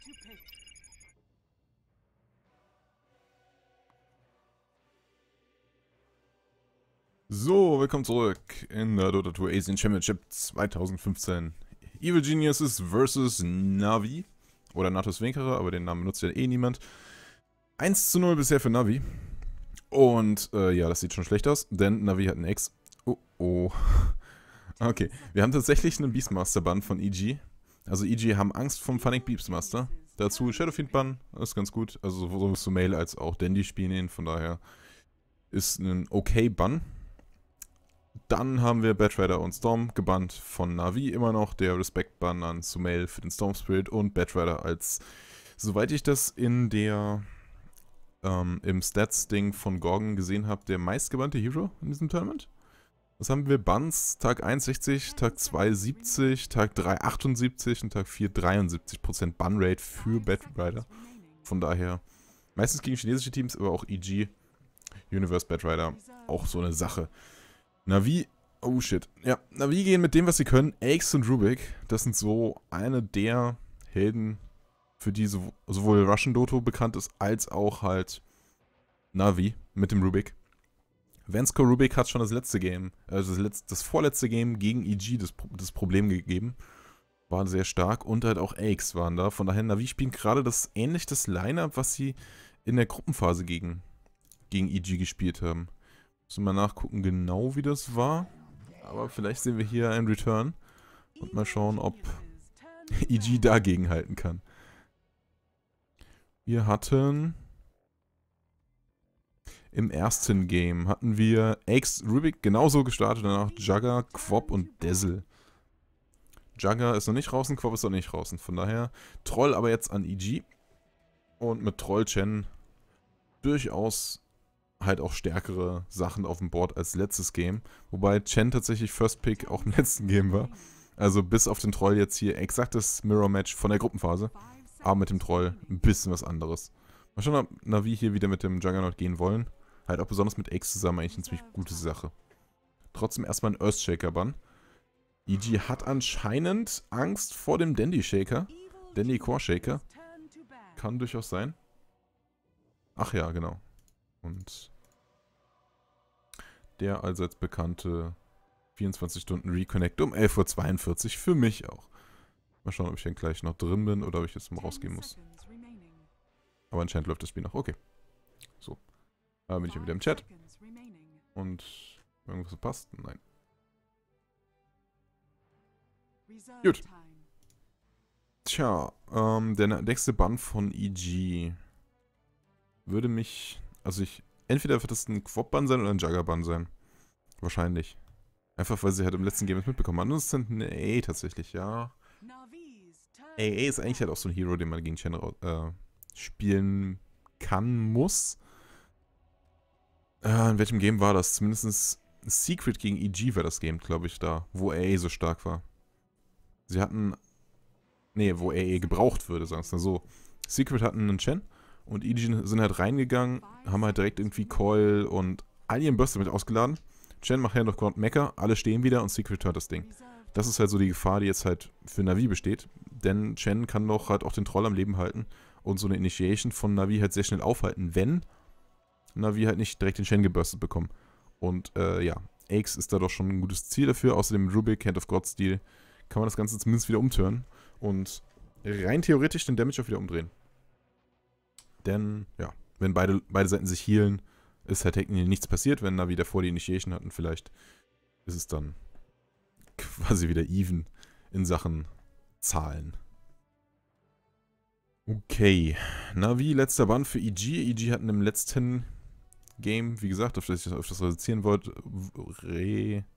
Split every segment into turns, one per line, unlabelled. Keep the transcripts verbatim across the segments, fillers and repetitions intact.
So, willkommen zurück in der Dota zwei Asian Championship zweitausendfünfzehn. Evil Geniuses versus Navi. Oder Natus Winkere, aber den Namen benutzt ja eh niemand. eins zu null bisher für Navi. Und äh, ja, das sieht schon schlecht aus, denn Navi hat einen Ex. Oh, oh. Okay, wir haben tatsächlich einen Beastmaster-Bann von E G. Also E G haben Angst vom Funnic Beastmaster. Dazu Shadowfiend-Bann, ist ganz gut. Also sowohl Sumail als auch Dandy spielen ihn, von daher ist ein okay Bann. Dann haben wir Batrider und Storm gebannt von Navi immer noch. Der Respect-Bann an Sumail für den Storm Spirit und Batrider als, soweit ich das in der ähm, im Stats-Ding von Gorgon gesehen habe, der meistgebannte Hero in diesem Tournament. Das haben wir Bans Tag eins sechzig, Tag zwei siebzig, Tag drei achtundsiebzig und Tag vier dreiundsiebzig Prozent Bannrate für Batrider. Von daher meistens gegen chinesische Teams, aber auch E G, Universe Batrider, auch so eine Sache. Navi, oh shit. Ja, Navi gehen mit dem, was sie können. Aix und Rubik, das sind so eine der Helden, für die sowohl Russian Doto bekannt ist, als auch halt Navi mit dem Rubik. Vensko Rubik hat schon das letzte Game, also das, letzte, das vorletzte Game gegen E G das, das Problem gegeben. War sehr stark und halt auch Aix waren da. Von daher, Navi spielen gerade das ähnlich das Line-Up, was sie in der Gruppenphase gegen, gegen E G gespielt haben. Müssen wir mal nachgucken genau wie das war. Aber vielleicht sehen wir hier einen Return. Und mal schauen, ob E G dagegen halten kann. Wir hatten im ersten Game hatten wir Aix Rubik genauso gestartet. Danach Jugger, Quop und Dazzle. Jugger ist noch nicht draußen, Quop ist noch nicht draußen. Von daher Troll aber jetzt an E G. Und mit Troll Chen durchaus halt auch stärkere Sachen auf dem Board als letztes Game. Wobei Chen tatsächlich First Pick auch im letzten Game war. Also bis auf den Troll jetzt hier exaktes Mirror-Match von der Gruppenphase. Aber mit dem Troll ein bisschen was anderes. Mal schauen, ob Navi hier wieder mit dem Juggernaut gehen wollen. Halt auch besonders mit Aix zusammen eigentlich eine ziemlich gute Sache. Trotzdem erstmal ein Earthshaker-Bann. E G hat anscheinend Angst vor dem Dandy-Shaker. Dandy-Core-Shaker. Kann durchaus sein. Ach ja, genau. Und der allseits bekannte vierundzwanzig Stunden Reconnect um elf Uhr zweiundvierzig für mich auch. Mal schauen, ob ich dann gleich noch drin bin oder ob ich jetzt mal rausgehen muss. Aber anscheinend läuft das Spiel noch. Okay. So. Da bin ich ja wieder im Chat. Und irgendwas verpasst? Nein. Gut. Tja, ähm, der nächste Bann von E G würde mich... Also ich, entweder wird das ein Quop-Bann sein oder ein Jugger-Bann sein. Wahrscheinlich. Einfach, weil sie halt im letzten Game das mitbekommen haben. Ansonsten eine A A tatsächlich, ja. A A ist eigentlich halt auch so ein Hero, den man gegen Chen äh, spielen kann, muss. Äh, in welchem Game war das? Zumindest Secret gegen E G war das Game, glaube ich, da. Wo A A so stark war. Sie hatten... Nee, wo A A gebraucht würde, sagen wir mal so. Secret hatten einen Chen. Und E G sind halt reingegangen, haben halt direkt irgendwie Coil und Alien Burst damit ausgeladen. Chen macht Hand of God Mecha, alle stehen wieder und Secret hört das Ding. Das ist halt so die Gefahr, die jetzt halt für Navi besteht. Denn Chen kann doch halt auch den Troll am Leben halten und so eine Initiation von Navi halt sehr schnell aufhalten, wenn Navi halt nicht direkt den Chen geburstet bekommt. Und äh, ja, Aix ist da doch schon ein gutes Ziel dafür. Außerdem Rubik, Hand of God Stil, kann man das Ganze zumindest wieder umturnen und rein theoretisch den Damage auch wieder umdrehen. Denn, ja, wenn beide, beide Seiten sich healen, ist halt technisch nichts passiert. Wenn Navi davor die Initiation hatten, vielleicht ist es dann quasi wieder even in Sachen Zahlen. Okay, Navi, letzter Bann für E G. E G hatten im letzten Game, wie gesagt, auf das ich auf das reduzieren wollte, re...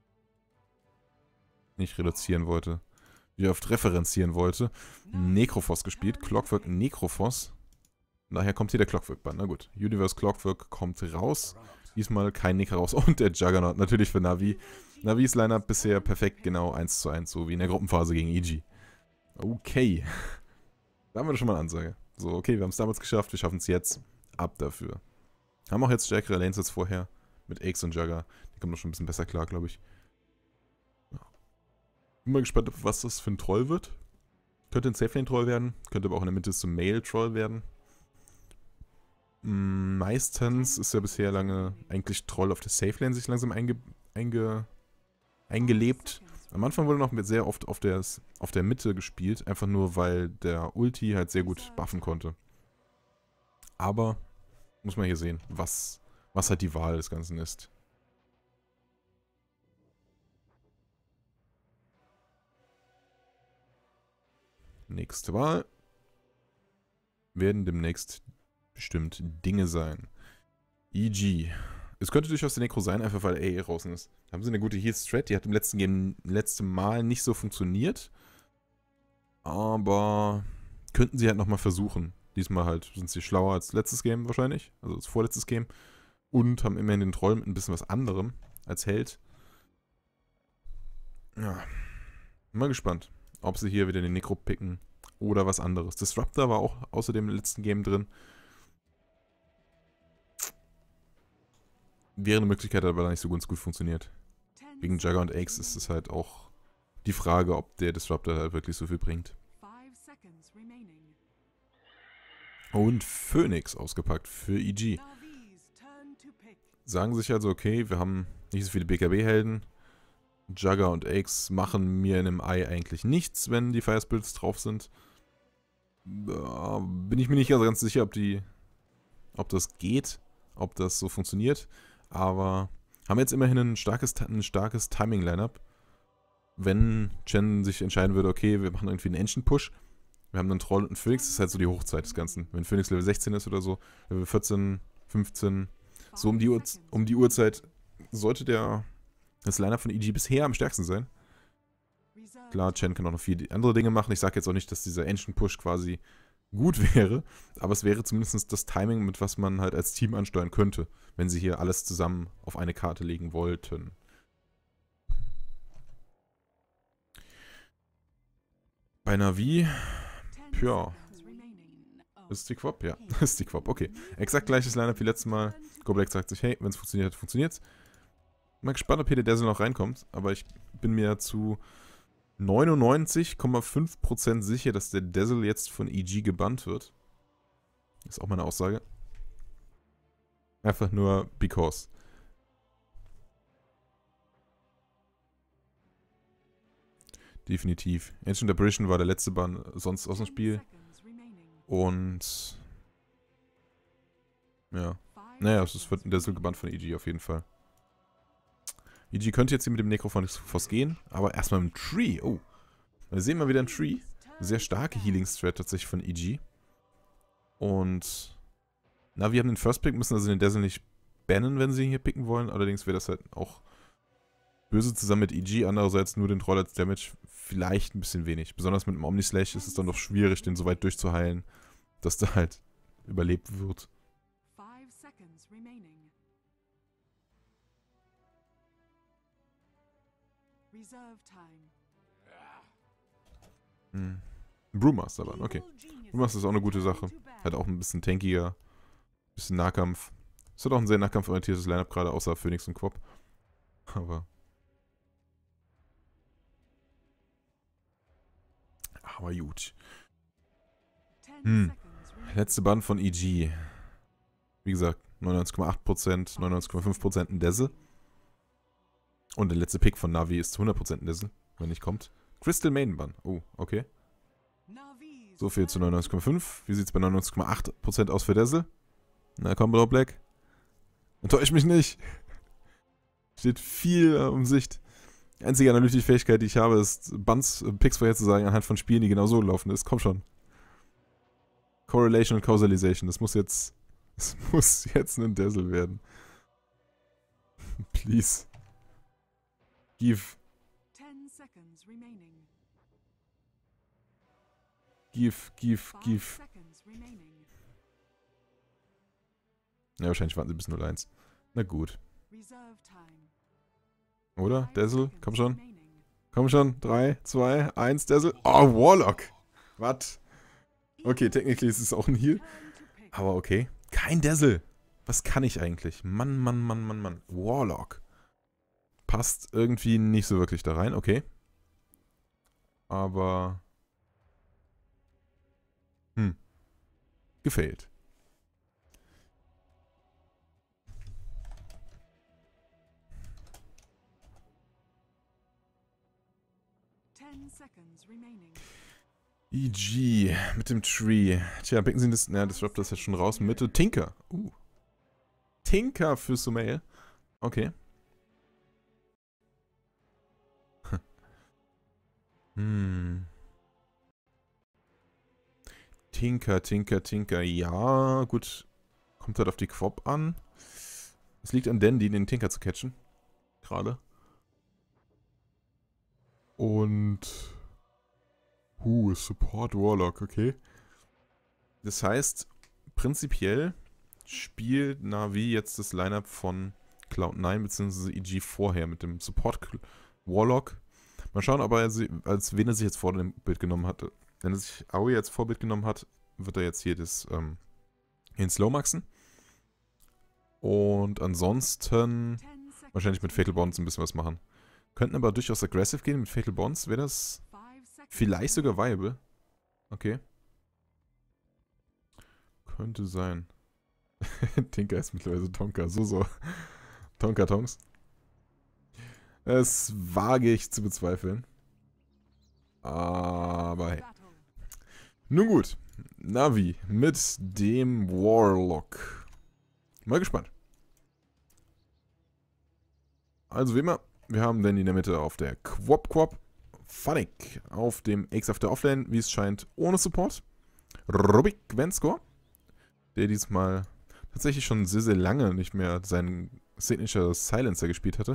nicht reduzieren wollte, wie oft referenzieren wollte, Necrophos gespielt, Clockwork Necrophos. Daher kommt hier der Clockwork-Bann. Na gut, Universe Clockwork kommt raus. Diesmal kein Nicker raus. Und der Juggernaut natürlich für Navi. Navis Lineup bisher perfekt, genau eins zu eins, so wie in der Gruppenphase gegen E G. Okay. Da haben wir schon mal eine Ansage. So, okay, wir haben es damals geschafft, wir schaffen es jetzt. Ab dafür. Haben auch jetzt stärkere Lanes als vorher. Mit Aix und Jugger. Die kommen doch schon ein bisschen besser klar, glaube ich. Ja. Bin mal gespannt, was das für ein Troll wird. Könnte ein Safe-Lane-Troll werden, könnte aber auch in der Mitte zum Mail-Troll werden. Meistens ist ja bisher lange eigentlich Troll auf der Safe-Lane sich langsam einge, einge, eingelebt. Am Anfang wurde noch sehr oft auf der, auf der Mitte gespielt, einfach nur weil der Ulti halt sehr gut buffen konnte. Aber muss man hier sehen, was, was halt die Wahl des Ganzen ist. Nächste Wahl werden demnächst bestimmt Dinge sein. E G. Es könnte durchaus der Necro sein, einfach weil A E draußen ist. Da haben sie eine gute Heal-Strat, die hat im letzten Game, letzten Mal nicht so funktioniert. Aber könnten sie halt nochmal versuchen. Diesmal halt sind sie schlauer als letztes Game wahrscheinlich, also das vorletztes Game. Und haben immerhin den Troll mit ein bisschen was anderem als Held. Ja, mal gespannt, ob sie hier wieder den Necro picken oder was anderes. Disruptor war auch außerdem im letzten Game drin. Wäre eine Möglichkeit, aber nicht so ganz gut funktioniert. Wegen Jugger und Axe ist es halt auch die Frage, ob der Disruptor halt wirklich so viel bringt. Und Phoenix ausgepackt für E G. Sagen sich also, okay, wir haben nicht so viele B K B-Helden. Jugger und Axe machen mir in einem Ei eigentlich nichts, wenn die Fire Spirits drauf sind. Äh, bin ich mir nicht ganz sicher, ob die, ob das geht, ob das so funktioniert. Aber haben jetzt immerhin ein starkes, ein starkes Timing-Line-Up. Wenn Chen sich entscheiden würde, okay, wir machen irgendwie einen Ancient-Push. Wir haben einen Troll und einen Phoenix, das ist halt so die Hochzeit des Ganzen. Wenn Phoenix Level sechzehn ist oder so, Level vierzehn, fünfzehn, so um die, Uhr, um die Uhrzeit sollte der, das Line-Up von E G bisher am stärksten sein. Klar, Chen kann auch noch viele andere Dinge machen. Ich sage jetzt auch nicht, dass dieser Ancient-Push quasi gut wäre, aber es wäre zumindest das Timing, mit was man halt als Team ansteuern könnte, wenn sie hier alles zusammen auf eine Karte legen wollten. Bei Na'Vi, ja, ist die Quop? Ja, ist die Quop, okay. Exakt gleiches Lineup wie letztes Mal. Gobelek sagt sich, hey, wenn es funktioniert, funktioniert's. Mal gespannt, ob hier der Dazzle noch reinkommt, aber ich bin mir zu neunundneunzig Komma fünf Prozent sicher, dass der Dazzle jetzt von E G gebannt wird. Ist auch meine Aussage. Einfach nur because. Definitiv. Ancient Apparition war der letzte Bann sonst aus dem Spiel. Und ja. Naja, es wird ein Dazzle gebannt von E G auf jeden Fall. E G könnte jetzt hier mit dem Necrophos gehen, aber erstmal im Tree. Oh. Wir sehen mal wieder ein Tree. Sehr starke Healing-Strat tatsächlich von E G. Und na, wir haben den First Pick, müssen also den Dazzle nicht bannen, wenn sie ihn hier picken wollen. Allerdings wäre das halt auch böse zusammen mit E G. Andererseits nur den Troll als Damage vielleicht ein bisschen wenig. Besonders mit dem Omnislash ist es dann doch schwierig, den so weit durchzuheilen, dass der halt überlebt wird. Hm. Brewmaster dann, okay. Brewmaster ist auch eine gute Sache. Hat auch ein bisschen tankiger, bisschen Nahkampf. Es hat auch ein sehr nahkampforientiertes Lineup, gerade außer Phoenix und Quop. Aber. Aber gut. Hm. Letzte Band von E G. Wie gesagt, neunundneunzig Komma acht Prozent, neunundneunzig Komma fünf Prozent ein Dazzle. Und der letzte Pick von Na'Vi ist hundert Prozent ein Dazzle, wenn nicht kommt. Crystal Maiden Ban. Oh, okay. So viel zu neunundneunzig Komma fünf. Wie sieht es bei neunundneunzig Komma acht Prozent aus für Dazzle? Na komm, Bro Black. Enttäusch mich nicht. Steht viel äh, um Sicht. Die einzige analytische Fähigkeit, die ich habe, ist, Buns, äh, Picks vorherzusagen anhand von Spielen, die genau so laufen ist. Komm schon. Correlation und Causalization. Das muss jetzt. Das muss jetzt ein Dazzle werden. Please. Give. Give, give, give. Ja, wahrscheinlich warten sie bis null eins. Na gut. Oder? Dazzle? Komm schon. Komm schon. drei, zwei, eins, Dazzle. Oh, Warlock. Was? Okay, technically ist es auch ein Heal. Aber okay. Kein Dazzle. Was kann ich eigentlich? Mann, Mann, Mann, Mann, Mann. Warlock. Passt irgendwie nicht so wirklich da rein. Okay. Aber gefailt. E G mit dem Tree. Tja, picken sie das. Na, Disruptor ist jetzt schon raus. Mitte Tinker. Uh. Tinker für Sumail. Okay. hm. Tinker, Tinker, Tinker. Ja, gut. Kommt halt auf die Quop an. Es liegt an Dandy, den Tinker zu catchen. Gerade. Und... Uh, Support Warlock, okay. Das heißt, prinzipiell spielt Na'Vi jetzt das Lineup von Cloud nine bzw. E G vorher mit dem Support Warlock. Mal schauen, ob er sie, als wen er sich jetzt vor dem Bild genommen hatte. Wenn er sich Aoi als Vorbild genommen hat, wird er jetzt hier das ähm, in Slowmaxen. Und ansonsten wahrscheinlich mit Fatal Bonds ein bisschen was machen. Könnten aber durchaus aggressive gehen mit Fatal Bonds. Wäre das vielleicht sogar viable? Okay. Könnte sein. Tinker ist mittlerweile Tonka. So, so. Tonka-Tonks. Das wage ich zu bezweifeln. Aber hey. Nun gut. Na'Vi mit dem Warlock. Mal gespannt. Also wie immer, wir haben Dandy in der Mitte auf der Quop Quop. Funnick auf dem X auf der Offlane, wie es scheint, ohne Support. Rubik Venscore, der diesmal tatsächlich schon sehr, sehr lange nicht mehr seinen Signature Silencer gespielt hatte.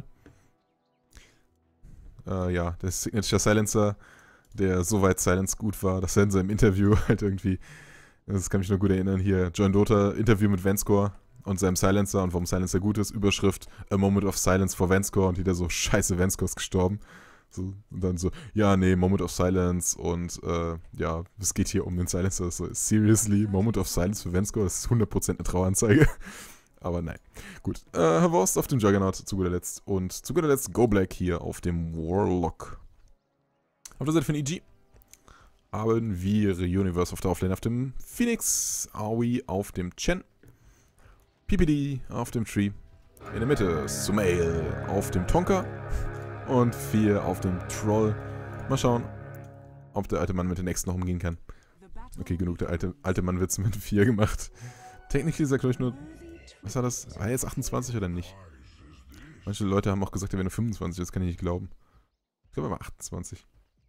Äh, ja, der Signature Silencer, der so weit Silence gut war, dass er in seinem Interview halt irgendwie, das kann mich noch gut erinnern, hier John Dota, Interview mit Venscore und seinem Silencer und warum Silencer gut ist, Überschrift A Moment of Silence for Venscore und jeder so, scheiße, Venscore ist gestorben. So, und dann so, ja, nee, Moment of Silence und äh, ja, es geht hier um den Silencer. So, seriously, Moment of Silence für Venscore, das ist hundert Prozent eine Traueranzeige. Aber nein. Gut, äh, Herr Wurst auf dem Juggernaut zu guter Letzt und zu guter Letzt Go Black hier auf dem Warlock. Auf der Seite von E G haben wir Universe auf der Offlane auf dem Phoenix, Aoi auf dem Chen, P P D auf dem Tree, in der Mitte Sumail auf dem Tonka. Und vier auf dem Troll. Mal schauen, ob der alte Mann mit den nächsten noch umgehen kann. Okay, genug der alte, alte Mann-Witz mit vier gemacht. Technisch ist er, glaube ich, nur... Was war das? War er jetzt achtundzwanzig oder nicht? Manche Leute haben auch gesagt, er wäre nur fünfundzwanzig. Das kann ich nicht glauben. Ich glaube, er war achtundzwanzig.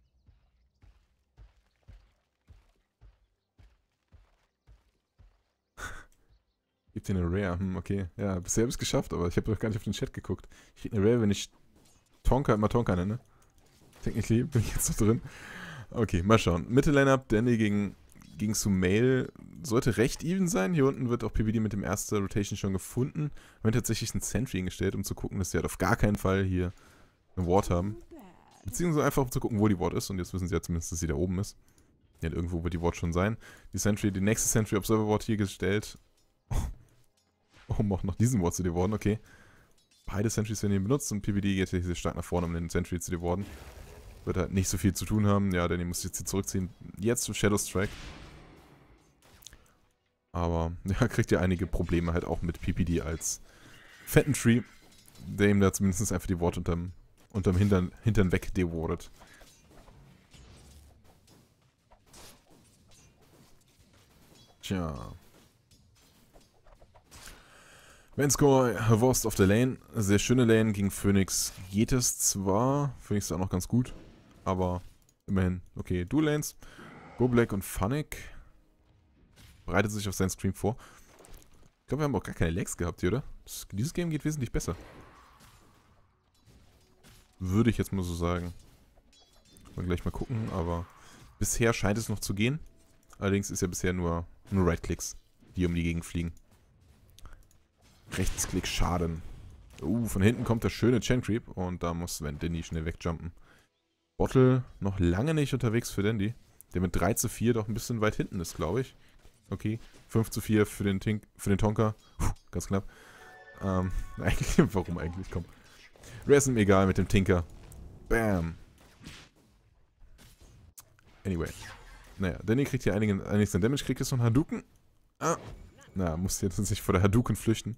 Gibt hier eine Rare. Hm, okay. Ja, bisher habe ich es geschafft, aber ich habe doch gar nicht auf den Chat geguckt. Ich kriege eine Rare, wenn ich... Tonka immer Tonka nenne. Technically bin ich jetzt noch drin. Okay, mal schauen. Mitte-Line-Up, Dandy gegen, gegen Sumail sollte recht even sein. Hier unten wird auch P V D mit dem ersten Rotation schon gefunden. Wir haben tatsächlich einen Sentry hingestellt, um zu gucken, dass sie halt auf gar keinen Fall hier eine Ward haben. Beziehungsweise einfach um zu gucken, wo die Ward ist. Und jetzt wissen sie ja zumindest, dass sie da oben ist. Ja, irgendwo wird die Ward schon sein. Die Sentry, die nächste Sentry Observer Ward hier gestellt. Um auch noch diesen Ward zu dewarden, okay. Beide Sentries werden hier benutzt und P V D geht hier stark nach vorne, um den Sentry zu dewarden. Wird halt nicht so viel zu tun haben. Ja, Danny muss jetzt hier zurückziehen. Jetzt zum Shadow Strike. Aber, ja, kriegt ja einige Probleme halt auch mit P P D als fetten Tree, der ihm da zumindest einfach die Ward unterm, unterm Hintern, Hintern weg dewardet. Tja. Venscore, Wurst auf der Lane. Sehr schöne Lane. Gegen Phoenix geht es zwar. Phoenix ist auch noch ganz gut. Aber immerhin. Okay, Dual Lanes. Go Black und Funnick. Bereitet sich auf seinen Scream vor. Ich glaube, wir haben auch gar keine Lags gehabt hier, oder? Das, dieses Game geht wesentlich besser. Würde ich jetzt mal so sagen. Mal gleich mal gucken, aber bisher scheint es noch zu gehen. Allerdings ist ja bisher nur, nur Right-Clicks, die um die Gegend fliegen. Rechtsklick Schaden. Uh, von hinten kommt der schöne Chen Creep und da muss Sven Dandy schnell wegjumpen. Bottle noch lange nicht unterwegs für Dandy, der mit drei zu vier doch ein bisschen weit hinten ist, glaube ich. Okay, fünf zu vier für den, Tink, für den Tonka. Puh, ganz knapp. Ähm, eigentlich, warum eigentlich? Komm. Rare ist ihm egal mit dem Tinker. Bam. Anyway. Naja, Danny kriegt hier einigen, einiges an Damage, kriegt jetzt noch einen Hadouken. Ah. Na, musste jetzt sich vor der Hadouken flüchten.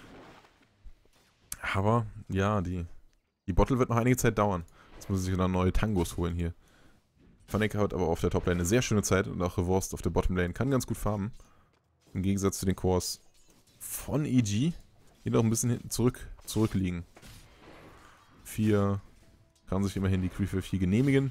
Aber, ja, die, die Bottle wird noch einige Zeit dauern. Jetzt muss ich sich noch neue Tangos holen hier. Fnatic hat aber auf der Toplane eine sehr schöne Zeit und auch Revorsed auf der Bottomlane kann ganz gut farmen. Im Gegensatz zu den Cores von E G, die noch ein bisschen hinten zurück, zurückliegen. vier kann sich immerhin die Creep für vier genehmigen.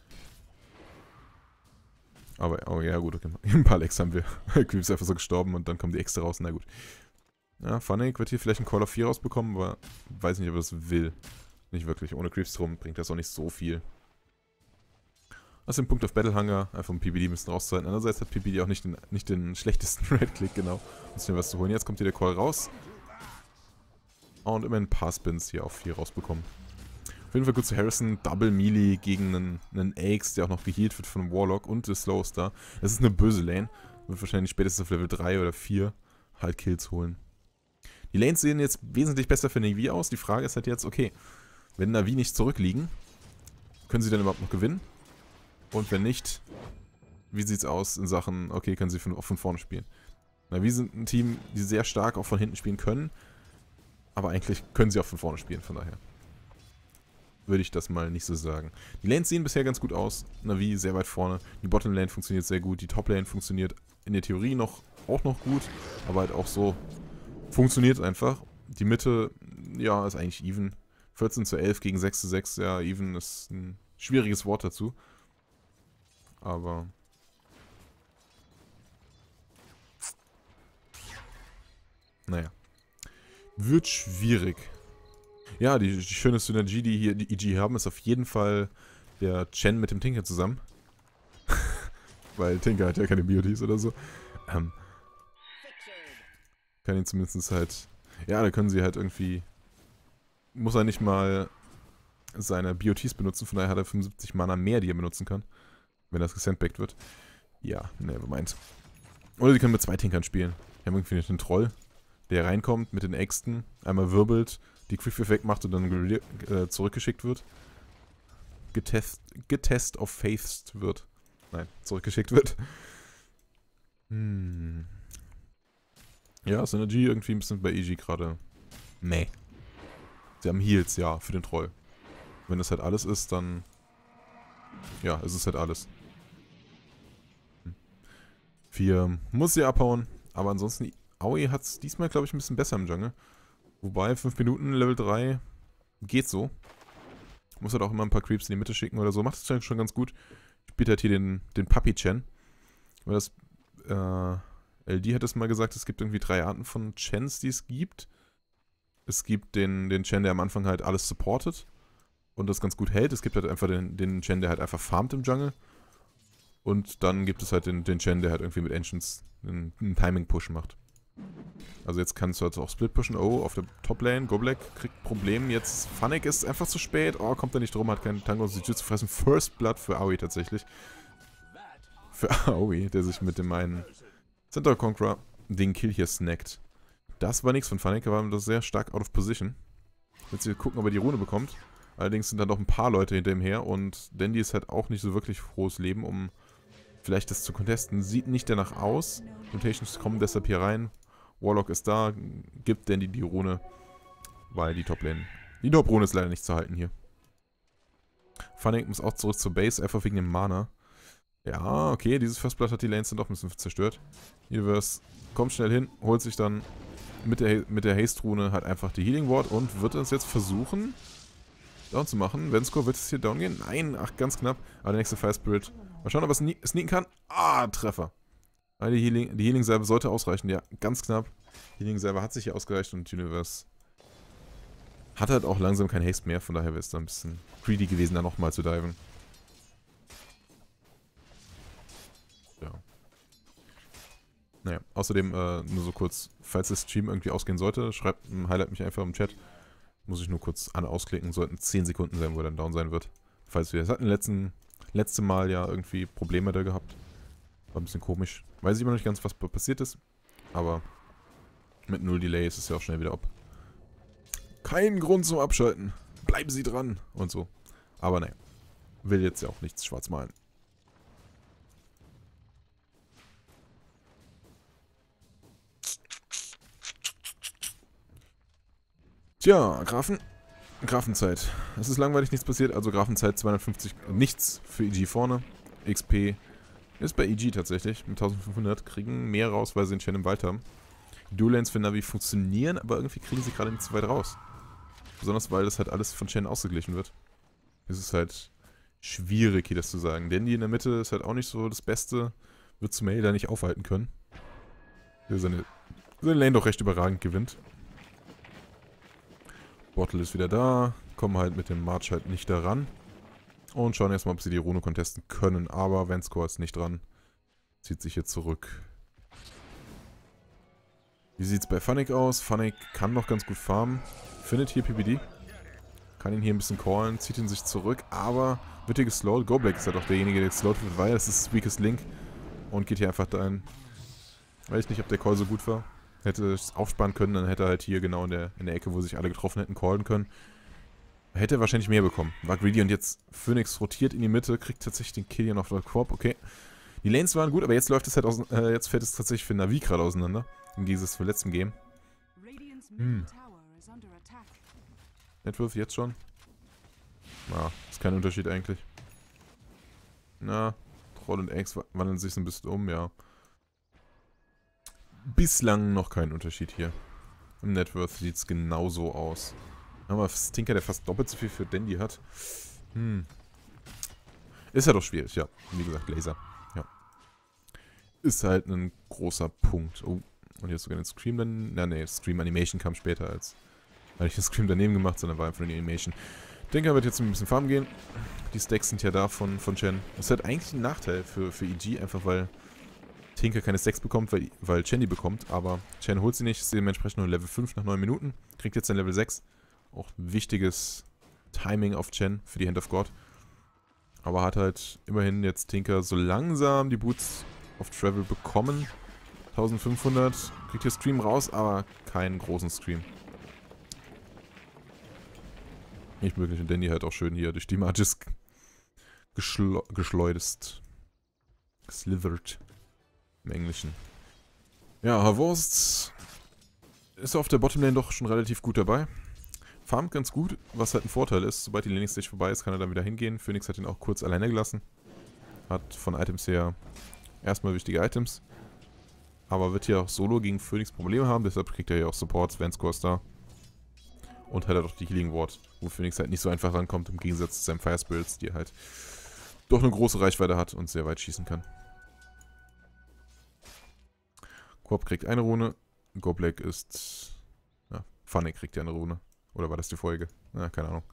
Aber, oh ja gut, okay. Im Palex haben wir Creep ist einfach so gestorben und dann kommen die extra raus, na gut. Ja, Fnatic wird hier vielleicht einen Call of vier rausbekommen, aber weiß nicht, ob er das will. Nicht wirklich. Ohne Creeps drum bringt das auch nicht so viel. Aus dem Punkt auf Battlehunger, einfach um P B D ein bisschen rauszuhalten. Andererseits hat P B D auch nicht den, nicht den schlechtesten Red-Click, genau, um sich was zu holen. Jetzt kommt hier der Call raus. Und immerhin ein paar Spins hier auf vier rausbekommen. Auf jeden Fall gut zu Harrison. Double Melee gegen einen, einen Axe, der auch noch gehealt wird von einem Warlock und der Slow Star. Das ist eine böse Lane. Wird wahrscheinlich spätestens auf Level drei oder vier halt Kills holen. Die Lanes sehen jetzt wesentlich besser für Na'Vi aus. Die Frage ist halt jetzt, okay, wenn Na'Vi nicht zurückliegen, können sie dann überhaupt noch gewinnen? Und wenn nicht, wie sieht's aus in Sachen, okay, können sie von, auch von vorne spielen? Na'Vi sind ein Team, die sehr stark auch von hinten spielen können, aber eigentlich können sie auch von vorne spielen, von daher würde ich das mal nicht so sagen. Die Lanes sehen bisher ganz gut aus, Na'Vi sehr weit vorne, die Bottom Lane funktioniert sehr gut, die Top Lane funktioniert in der Theorie noch auch noch gut, aber halt auch so funktioniert einfach. Die Mitte, ja, ist eigentlich even. vierzehn zu elf gegen sechs zu sechs, ja, even ist ein schwieriges Wort dazu. Aber naja. Wird schwierig. Ja, die, die schöne Synergie, die hier die E G haben, ist auf jeden Fall der Chen mit dem Tinker zusammen. Weil Tinker hat ja keine B O Ts oder so. Ähm, kann ihn zumindest halt... Ja, da können sie halt irgendwie... Muss er nicht mal seine B O Ts benutzen, von daher hat er fünfundsiebzig Mana mehr, die er benutzen kann. Wenn das gesandbagged wird. Ja, nevermind. Oder sie können mit zwei Tinkern spielen. Die haben irgendwie einen Troll, der reinkommt mit den Äxten, einmal wirbelt, die Quick wegmacht und dann äh, zurückgeschickt wird. Getest, getest of Faiths wird. Nein, zurückgeschickt wird. Hm. Ja, Synergy irgendwie ein bisschen bei E G gerade. Meh. Sie haben Heals, ja, für den Troll. Wenn das halt alles ist, dann... Ja, es ist halt alles. vier muss sie abhauen, aber ansonsten... Aoi hat es diesmal, glaube ich, ein bisschen besser im Jungle. Wobei, fünf Minuten, Level drei, geht so. Muss halt auch immer ein paar Creeps in die Mitte schicken oder so. Macht es schon ganz gut. Spielt halt hier den, den Puppy-Chen. Weil das, äh, L D hat es mal gesagt, es gibt irgendwie drei Arten von Chens, die es gibt. Es gibt den, den Chen, der am Anfang halt alles supportet und das ganz gut hält. Es gibt halt einfach den, den Chen, der halt einfach farmt im Jungle. Und dann gibt es halt den, den Chen, der halt irgendwie mit Ancients einen, einen Timing-Push macht. Also jetzt kannst du halt auch Split pushen. Oh, auf der Top-Lane, Gobleck kriegt Probleme. Jetzt Fnatic ist einfach zu spät. Oh, kommt er nicht drum, hat keinen Tango zu fressen. First Blood für Aoi tatsächlich. Für Aoi, der sich mit dem einen Centaur Conqueror den Kill hier snackt. Das war nichts von Fnatic, war das sehr stark out of position. Jetzt hier gucken, ob er die Rune bekommt. Allerdings sind dann doch ein paar Leute hinter ihm her und Dandy ist halt auch nicht so wirklich frohes Leben, um vielleicht das zu contesten. Sieht nicht danach aus. Mutations kommen deshalb hier rein. Warlock ist da, gibt Dandy die Rune, weil die Top-Lane... Die Top-Rune ist leider nicht zu halten hier. Fnatic muss auch zurück zur Base, einfach wegen dem Mana. Ja, okay, dieses First Blood hat die Lanes dann doch ein bisschen zerstört. Universe kommt schnell hin, holt sich dann mit der, mit der Haste-Rune halt einfach die Healing Ward und wird es jetzt versuchen, down zu machen. Vensko, wird es hier down gehen? Nein, ach, ganz knapp. Aber der nächste Fire Spirit. Mal schauen, ob er es sneaken kann. Ah, Treffer. Die Healing, die Healing-Salve sollte ausreichen, ja, ganz knapp. Die Healing-Salve hat sich hier ausgereicht und Universe hat halt auch langsam kein Haste mehr, von daher wäre es da ein bisschen greedy gewesen, da nochmal zu diven. Ja. Naja, außerdem äh, nur so kurz, falls der Stream irgendwie ausgehen sollte, schreibt, highlight mich einfach im Chat. Muss ich nur kurz an ausklicken, sollten zehn Sekunden sein, wo er dann down sein wird. Falls wir, das hatten letzten, letzte Mal ja irgendwie Probleme da gehabt. War ein bisschen komisch. Weiß ich immer noch nicht ganz, was passiert ist. Aber mit null Delay ist es ja auch schnell wieder ab. Kein Grund zum Abschalten. Bleiben Sie dran. Und so. Aber naja. Will jetzt ja auch nichts schwarz malen. Tja, Grafen. Grafenzeit. Es ist langweilig, nichts passiert, also Grafenzeit zweihundertfünfzig, nichts für E G vorne. X P ist bei E G tatsächlich mit eintausendfünfhundert, kriegen mehr raus, weil sie den Chen im Wald haben. Dual-Lanes für Navi funktionieren, aber irgendwie kriegen sie gerade nicht so weit raus. Besonders, weil das halt alles von Chen ausgeglichen wird. Es ist halt schwierig, hier das zu sagen. Dandy in der Mitte ist halt auch nicht so das Beste, wird Sumail da nicht aufhalten können. Der seine, seine Lane doch recht überragend gewinnt. Bottle ist wieder da, kommen halt mit dem March halt nicht daran. Und schauen erstmal, ob sie die Rune contesten können. Aber Vanscore ist nicht dran. Zieht sich hier zurück. Wie sieht es bei Funnick aus? Funnick kann noch ganz gut farmen. Findet hier P P D. Kann ihn hier ein bisschen callen, zieht ihn sich zurück. Aber wird hier geslowt. Goblack ist ja doch derjenige, der geslowt wird, weil es ist Weakest Link. Und geht hier einfach da ein. Weiß nicht, ob der Call so gut war. Hätte es aufsparen können, dann hätte er halt hier genau in der, in der Ecke, wo sich alle getroffen hätten, callen können. Hätte er wahrscheinlich mehr bekommen. War greedy und jetzt Phoenix rotiert in die Mitte, kriegt tatsächlich den Kill hier noch auf der Corp. Okay. Die Lanes waren gut, aber jetzt läuft es halt aus, äh, jetzt fällt es tatsächlich für Navi gerade auseinander. Im Gegensatz zum letzten Game. Hm. Networth jetzt schon? Na, ist kein Unterschied eigentlich. Na, Troll und Eggs wandeln sich so ein bisschen um, ja. Bislang noch kein Unterschied hier. Im Networth sieht es genauso aus. Aber Stinker, der fast doppelt so viel für Dandy hat. Hm. Ist ja doch schwierig, ja. Wie gesagt, Laser. Ja. Ist halt ein großer Punkt. Oh, und jetzt sogar den Scream dann. Na, ne, Scream Animation kam später als. Weil ich den Scream daneben gemacht, sondern war einfach nur die Animation. Denker wird jetzt ein bisschen farmen gehen. Die Stacks sind ja da von, von Chen. Das ist halt eigentlich ein Nachteil für, für E G, einfach weil Tinker keine Stacks bekommt, weil, weil Chen die bekommt. Aber Chen holt sie nicht, ist dementsprechend nur Level fünf nach neun Minuten. Kriegt jetzt ein Level sechs. Auch ein wichtiges Timing auf Chen für die Hand of God. Aber hat halt immerhin jetzt Tinker so langsam die Boots auf Travel bekommen. eintausendfünfhundert. Kriegt hier Scream raus, aber keinen großen Scream. Nicht möglich. Und Dandy halt auch schön hier durch die Magis geschle geschleudert. Slithert. Im Englischen. Ja, Havorst ist auf der Bottomlane doch schon relativ gut dabei. Farmt ganz gut, was halt ein Vorteil ist. Sobald die Laning Stage vorbei ist, kann er dann wieder hingehen. Phoenix hat ihn auch kurz alleine gelassen. Hat von Items her erstmal wichtige Items. Aber wird hier auch solo gegen Phoenix Probleme haben. Deshalb kriegt er hier auch Support, Vanscore ist da. Und hat er doch die Healing Ward, wo Phoenix halt nicht so einfach rankommt, im Gegensatz zu seinem Fire Spirits, die halt doch eine große Reichweite hat und sehr weit schießen kann. Corp kriegt eine Rune. Goblack ist. Ja, Funnick kriegt ja eine Rune. Oder war das die Folge? Ja, keine Ahnung.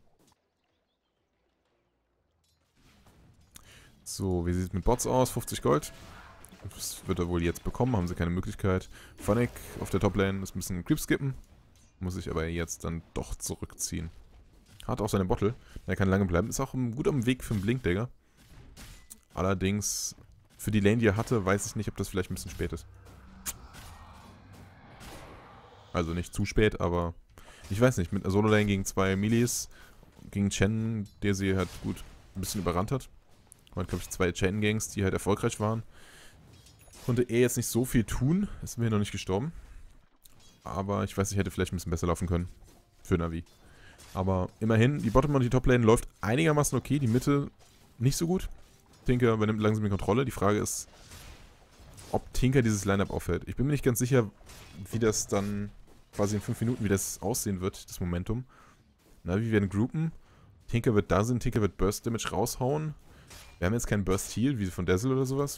So, wie sieht es mit Bots aus? fünfzig Gold. Das wird er wohl jetzt bekommen, haben sie keine Möglichkeit. Funnick auf der Toplane ist ein bisschen Creep skippen. Muss sich aber jetzt dann doch zurückziehen. Hat auch seine Bottle. Er kann lange bleiben. Ist auch gut am Weg für einen Blinkdagger. Allerdings, für die Lane, die er hatte, weiß ich nicht, ob das vielleicht ein bisschen spät ist. Also nicht zu spät, aber ich weiß nicht. Mit einer Solo-Lane gegen zwei Melees, gegen Chen, der sie halt gut ein bisschen überrannt hat. Man hat, glaube ich, zwei Chain-Gangs, die halt erfolgreich waren. Konnte er jetzt nicht so viel tun. Ist mir noch nicht gestorben. Aber ich weiß nicht, hätte vielleicht ein bisschen besser laufen können. Für Navi. Aber immerhin, die Bottom und die Top-Lane läuft einigermaßen okay. Die Mitte nicht so gut. Tinker übernimmt langsam die Kontrolle. Die Frage ist, ob Tinker dieses Lineup aufhält. Ich bin mir nicht ganz sicher, wie das dann quasi in fünf Minuten, wie das aussehen wird, das Momentum. Navi werden groupen. Tinker wird da sein. Tinker wird Burst Damage raushauen. Wir haben jetzt keinen Burst Heal, wie von Dazzle oder sowas.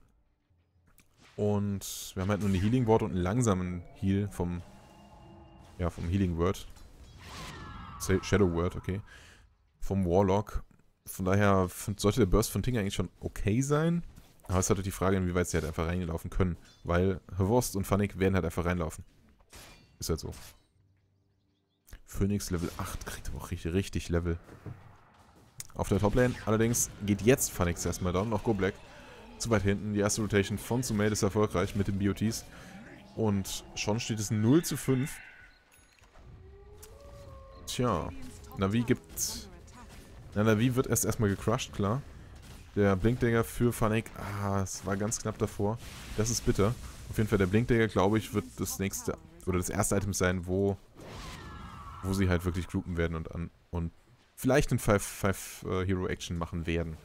Und wir haben halt nur eine Healing Ward und einen langsamen Heal vom, ja, vom Healing Word. Shadow Word, okay. Vom Warlock. Von daher sollte der Burst von Tinker eigentlich schon okay sein. Aber es ist halt die Frage, inwieweit sie halt einfach reinlaufen können. Weil Havorst und Funnick werden halt einfach reinlaufen. Ist halt so. Phoenix Level acht kriegt aber auch richtig, richtig Level. Auf der Toplane allerdings geht jetzt Funnick erstmal down, noch Goblack. Zu weit hinten. Die erste Rotation von Sumail ist erfolgreich mit den B O Ts. Und schon steht es null zu fünf. Tja. Navi gibt... Na, Navi wird erst erstmal gecrushed, klar. Der Blinkdagger für Funnick. Ah, es war ganz knapp davor. Das ist bitter. Auf jeden Fall der Blinkdagger, glaube ich, wird das nächste... Oder das erste Item sein, wo wo sie halt wirklich groupen werden und an und vielleicht ein fünf Hero Action machen werden.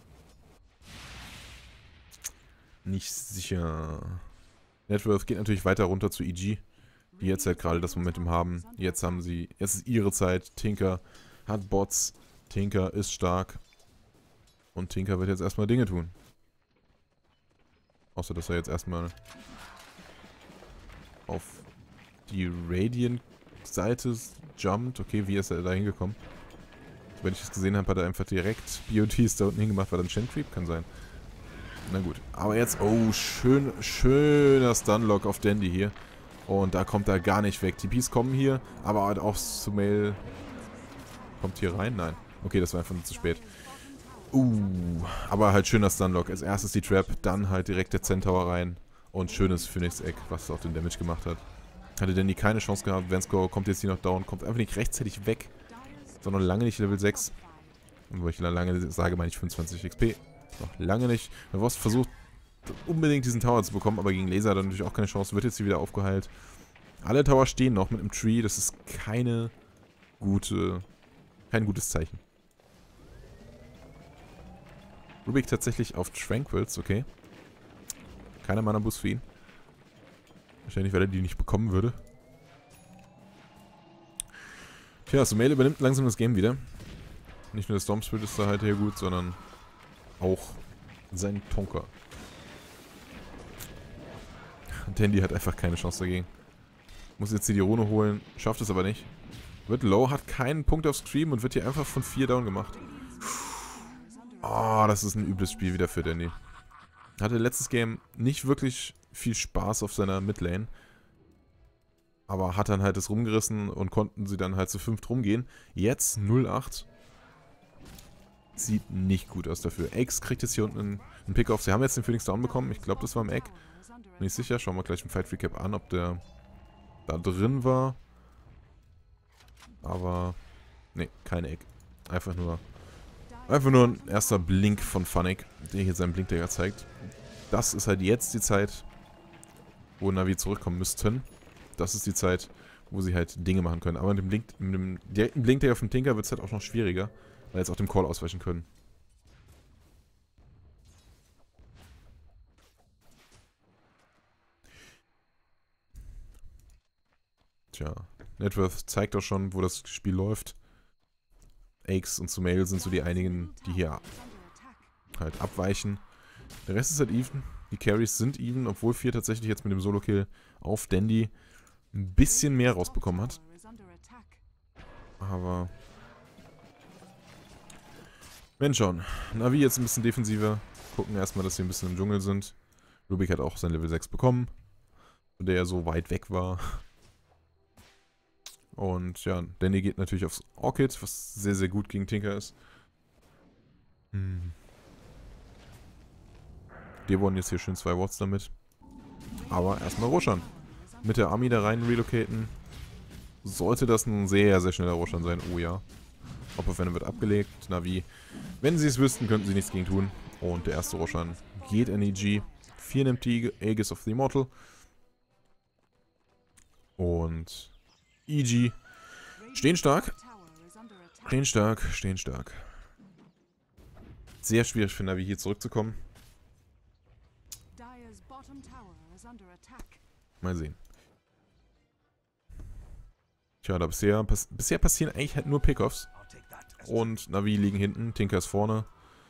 Nicht sicher. Networth geht natürlich weiter runter zu E G, die jetzt halt gerade das Momentum haben. Jetzt haben sie, jetzt ist ihre Zeit. Tinker hat Bots. Tinker ist stark. Und Tinker wird jetzt erstmal Dinge tun. Außer, dass er jetzt erstmal auf die Radiant-Seite jumpt. Okay, wie ist er da hingekommen? Wenn ich das gesehen habe, hat er einfach direkt B O Ts da unten hingemacht, weil dann Shen Creep kann sein. Na gut. Aber jetzt, oh, schön, schöner Stunlock auf Dandy hier. Und da kommt er gar nicht weg. T Ps kommen hier, aber halt auch Sumail kommt hier rein. Nein. Okay, das war einfach zu spät. Uh, aber halt schöner Stunlock. Als erstes die Trap, dann halt direkt der Centaur rein. Und schönes Phoenix-Egg, was auch den Damage gemacht hat. Hatte Dandy keine Chance gehabt. Vansko kommt jetzt hier noch down, kommt einfach nicht rechtzeitig weg. Sondern lange nicht Level sechs. Und wo ich lange sage, meine ich fünfundzwanzig X P. Noch lange nicht. Der Voss versucht unbedingt diesen Tower zu bekommen, aber gegen Laser hat er natürlich auch keine Chance. Wird jetzt hier wieder aufgeheilt. Alle Tower stehen noch mit einem Tree. Das ist keine gute, kein gutes Zeichen. Rubik tatsächlich auf Tranquils, okay. Keiner Mana-Boost für ihn. Wahrscheinlich, weil er die nicht bekommen würde. Tja, Sumail übernimmt langsam das Game wieder. Nicht nur der Storm Spirit ist da halt hier gut, sondern auch sein Tonker. Dandy hat einfach keine Chance dagegen. Muss jetzt hier die Rune holen, schafft es aber nicht. Wird low, hat keinen Punkt auf Scream und wird hier einfach von vier down gemacht. Oh, das ist ein übles Spiel wieder für Dandy. Hatte letztes Game nicht wirklich viel Spaß auf seiner Midlane. Aber hat dann halt das rumgerissen und konnten sie dann halt zu fünft rumgehen. Jetzt null acht. Sieht nicht gut aus dafür. Eggs kriegt jetzt hier unten einen, einen Pick-Off. Sie haben jetzt den Phoenix down bekommen. Ich glaube, das war im Egg. Nicht sicher. Schauen wir gleich im Fight Recap an, ob der da drin war. Aber, ne, kein Egg. Einfach nur, einfach nur ein erster Blink von Funnick, der hier seinen Blinkdagger zeigt. Das ist halt jetzt die Zeit, wo Na'Vi zurückkommen müssten. Das ist die Zeit, wo sie halt Dinge machen können. Aber mit dem, Blink, mit dem direkten Blinkdagger von Tinker wird es halt auch noch schwieriger, weil jetzt auch dem Call ausweichen können. Tja, Networth zeigt auch schon, wo das Spiel läuft. Aix und Sumail sind so die einigen, die hier halt abweichen. Der Rest ist halt even. Die Carries sind even, obwohl vier tatsächlich jetzt mit dem Solo-Kill auf Dandy ein bisschen mehr rausbekommen hat. Aber wenn schon. Na'Vi jetzt ein bisschen defensiver. Gucken erstmal, dass sie ein bisschen im Dschungel sind. Rubik hat auch sein Level sechs bekommen, der ja so weit weg war. Und ja, Danny geht natürlich aufs Orchid, was sehr, sehr gut gegen Tinker ist. Hm. Devon jetzt hier schön zwei Wards damit. Aber erstmal Roshan. Mit der Army da rein relocaten. Sollte das ein sehr, sehr schneller Roshan sein. Oh ja. Opfer Venom wird abgelegt. Na'Vi, wenn sie es wüssten, könnten sie nichts gegen tun. Und der erste Roshan geht in E G. vier nimmt die Aegis of the Immortal. Und E G stehen stark. Stehen stark, stehen stark. Sehr schwierig für Na'Vi hier zurückzukommen. Mal sehen. Tja, da bisher, pass bisher passieren eigentlich halt nur Pickoffs. Und Na'Vi liegen hinten, Tinker ist vorne.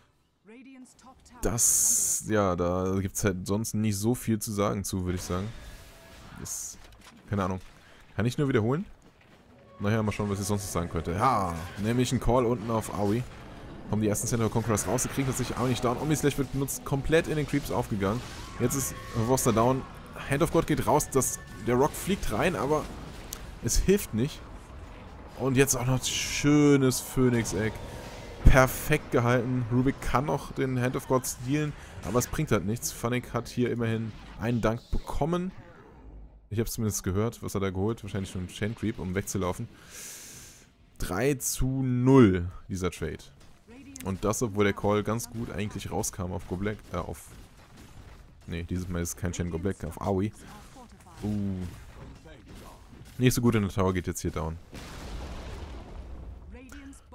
Das, ja, da gibt es halt sonst nicht so viel zu sagen zu, würde ich sagen. Ist, keine Ahnung. Kann ich nur wiederholen? Nachher mal schauen, was ich sonst noch sagen könnte. Ja, nämlich ein Call unten auf Aoi. Kommen die ersten Centaur Conquerors raus, sie kriegen tatsächlich auch nicht down. Omni-Slash wird benutzt, komplett in den Creeps aufgegangen. Jetzt ist Voster down. Hand of God geht raus, das, der Rock fliegt rein, aber es hilft nicht. Und jetzt auch noch schönes Phoenix-Egg. Perfekt gehalten. Rubik kann noch den Hand of God stealen, aber es bringt halt nichts. Funnick hat hier immerhin einen Dank bekommen. Ich habe es zumindest gehört, was er da geholt. Wahrscheinlich schon Chain Creep, um wegzulaufen. drei zu null dieser Trade. Und das, obwohl der Call ganz gut eigentlich rauskam auf Goblet, äh, auf... Ne, dieses Mal ist kein Chain Goblet, auf Aoi. Uh. Nicht so gut in der Tower, geht jetzt hier down.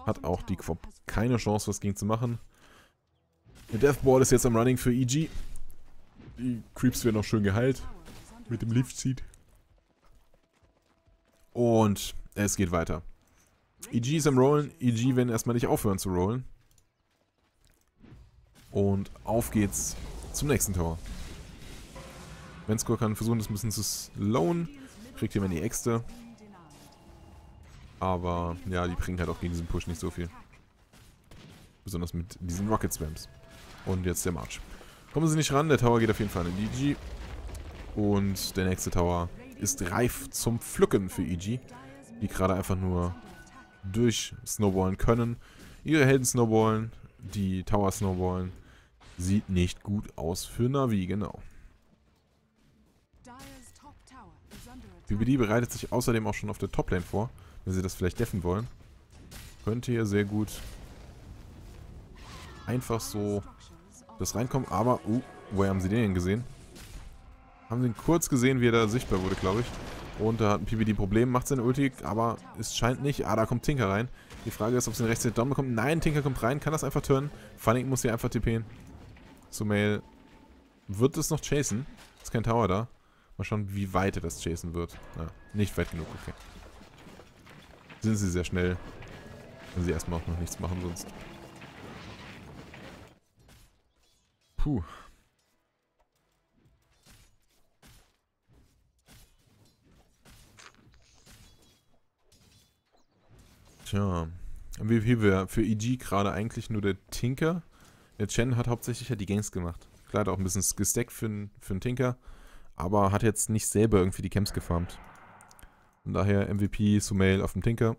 Hat auch die Quop keine Chance, was gegen zu machen. Der Deathball ist jetzt am Running für E G. Die Creeps werden auch schön geheilt. Mit dem Leaf Seed. Und es geht weiter. E G ist am Rollen. E G werden erstmal nicht aufhören zu rollen. Und auf geht's zum nächsten Tower. Venskor kann versuchen, das ein bisschen zu slowen. Kriegt jemand die Äxte. Aber ja, die bringen halt auch gegen diesen Push nicht so viel. Besonders mit diesen Rocket Spams. Und jetzt der March. Kommen sie nicht ran, der Tower geht auf jeden Fall in E G. Und der nächste Tower ist reif zum Pflücken für E G. Die gerade einfach nur durch snowballen können. Ihre Helden snowballen, die Tower snowballen. Sieht nicht gut aus für Na'Vi, genau. B B D bereitet sich außerdem auch schon auf der Toplane vor, wenn sie das vielleicht deffen wollen. Könnte hier sehr gut einfach so das reinkommen, aber, uh, woher haben sie den denn gesehen? Haben sie ihn kurz gesehen, wie er da sichtbar wurde, glaube ich. Und da hat ein P B D ein Problem, macht seine Ulti, aber es scheint nicht. Ah, da kommt Tinker rein. Die Frage ist, ob sie den rechts Down bekommt. Nein, Tinker kommt rein, kann das einfach turnen. Funny muss hier einfach TPen. Sumail wird es noch chasen. Ist kein Tower da. Mal schauen, wie weit er das chasen wird. Ja, nicht weit genug, okay. Sind sie sehr schnell. Wenn sie erstmal auch noch nichts machen sonst. Puh. Tja. M V P wäre für E G gerade eigentlich nur der Tinker. Der Chen hat hauptsächlich halt die Ganks gemacht. Klar, hat auch ein bisschen gestackt für einen für Tinker. Aber hat jetzt nicht selber irgendwie die Camps gefarmt. Von daher M V P, Sumail auf dem Tinker.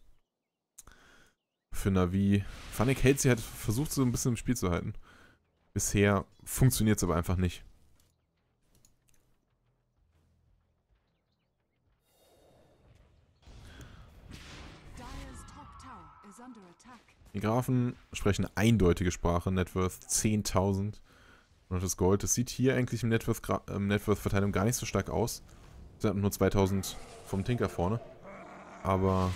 Für Na'Vi. Funnick hält sie halt, versucht so ein bisschen im Spiel zu halten. Bisher funktioniert es aber einfach nicht. Die Grafen sprechen eine eindeutige Sprache. Networth zehntausend. Und das Gold, das sieht hier eigentlich im Networth-Verteilung ähm, gar nicht so stark aus. Es sind nur zweitausend vom Tinker vorne. Aber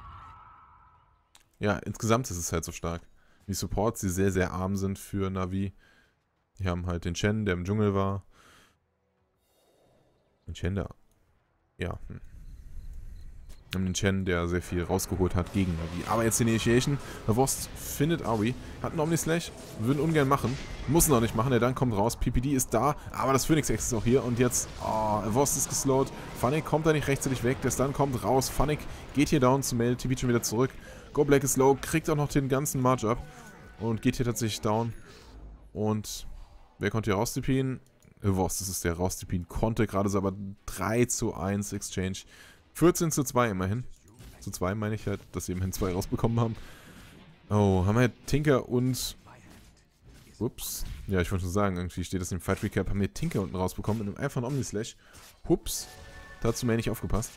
ja, insgesamt ist es halt so stark. Die Supports, die sehr, sehr arm sind für Na'Vi. Die haben halt den Chen, der im Dschungel war. Den Chen, der... Ja, hm. Wir haben den Chen, der sehr viel rausgeholt hat gegen Na'Vi. Aber jetzt die Initiation. Der Vost findet Aoi. Hat einen Omni-Slash. Würden ungern machen. Muss noch nicht machen. Der dann kommt raus. P P D ist da. Aber das Phoenix-Ex ist auch hier. Und jetzt... Oh, Vost ist geslowt. Funnick kommt da nicht rechtzeitig weg. Der Stun kommt raus. Funnick geht hier down zu Mail. T P schon wieder zurück. Go Black ist low. Kriegt auch noch den ganzen March ab. Und geht hier tatsächlich down. Und... Wer konnte hier raustipien? Vost, das ist der raustipien konnte. Gerade so aber drei zu eins Exchange. vierzehn zu zwei immerhin. Zu zwei meine ich halt, dass sie immerhin zwei rausbekommen haben. Oh, haben wir Tinker und... Ups. Ja, ich wollte schon sagen, irgendwie steht das im Fight Recap. Haben wir Tinker unten rausbekommen mit einem einfachen Omni-Slash. Hups. Dazu mir nicht aufgepasst.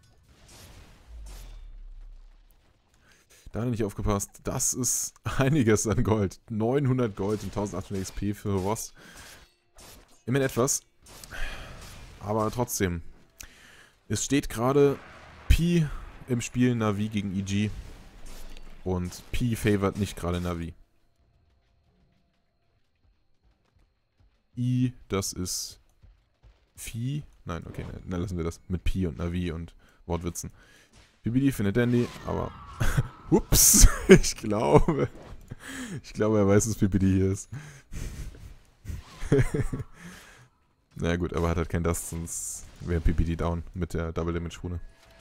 Da nicht aufgepasst. Das ist einiges an Gold. neunhundert Gold und eintausendachthundert X P für Vost. Immerhin etwas. Aber trotzdem. Es steht gerade Pi im Spiel Na'Vi gegen E G. Und Pi favored nicht gerade Na'Vi. I, das ist Phi. Nein, okay, dann lassen wir das mit Pi und Na'Vi und Wortwitzen. P B D findet Dandy, aber... Ups, ich glaube... Ich glaube, er weiß, dass P B D hier ist. Na naja, gut, aber hat halt kein Dust, sonst wäre P B D down mit der Double Damage Rune.